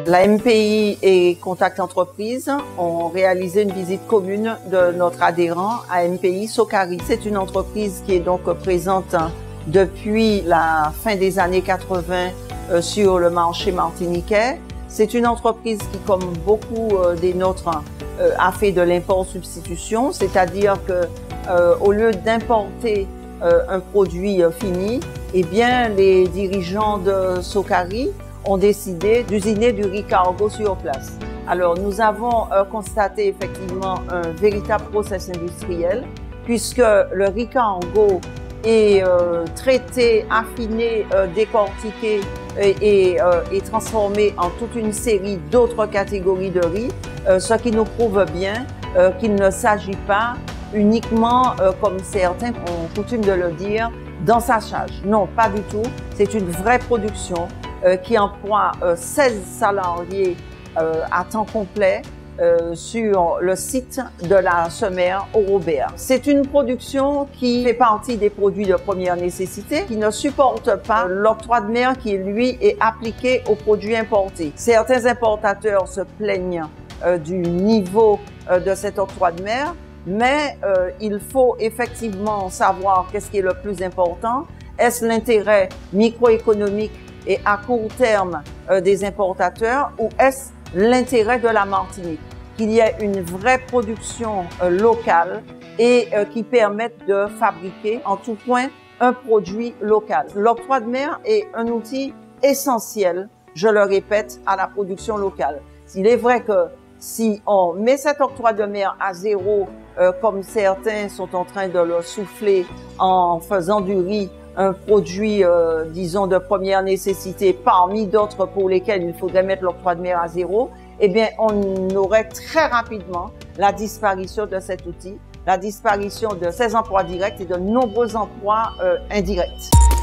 La MPI et Contact Entreprise ont réalisé une visite commune de notre adhérent à MPI Socari. C'est une entreprise qui est donc présente depuis la fin des années 80 sur le marché martiniquais. C'est une entreprise qui, comme beaucoup des nôtres, a fait de l'import-substitution, c'est-à-dire que au lieu d'importer un produit fini, eh bien, les dirigeants de Socari ont décidé d'usiner du riz cargo sur place. Alors, nous avons constaté effectivement un véritable process industriel, puisque le riz cargo est traité, affiné, décortiqué et transformé en toute une série d'autres catégories de riz, ce qui nous prouve bien qu'il ne s'agit pas uniquement, comme certains ont coutume de le dire, d'ensaçage. Non, pas du tout. C'est une vraie production qui emploie 16 salariés à temps complet sur le site de la Semère au Robert. C'est une production qui fait partie des produits de première nécessité, qui ne supporte pas l'octroi de mer qui, lui, est appliqué aux produits importés. Certains importateurs se plaignent du niveau de cet octroi de mer, mais il faut effectivement savoir qu'est-ce qui est le plus important. Est-ce l'intérêt microéconomique et à court terme des importateurs, ou est-ce l'intérêt de la Martinique, qu'il y ait une vraie production locale et qui permette de fabriquer en tout point un produit local. L'octroi de mer est un outil essentiel, je le répète, à la production locale. Il est vrai que si on met cet octroi de mer à zéro, comme certains sont en train de le souffler en faisant du riz un produit, disons, de première nécessité parmi d'autres pour lesquels il faudrait mettre l'octroi de mer à zéro, eh bien, on aurait très rapidement la disparition de cet outil, la disparition de ces emplois directs et de nombreux emplois indirects.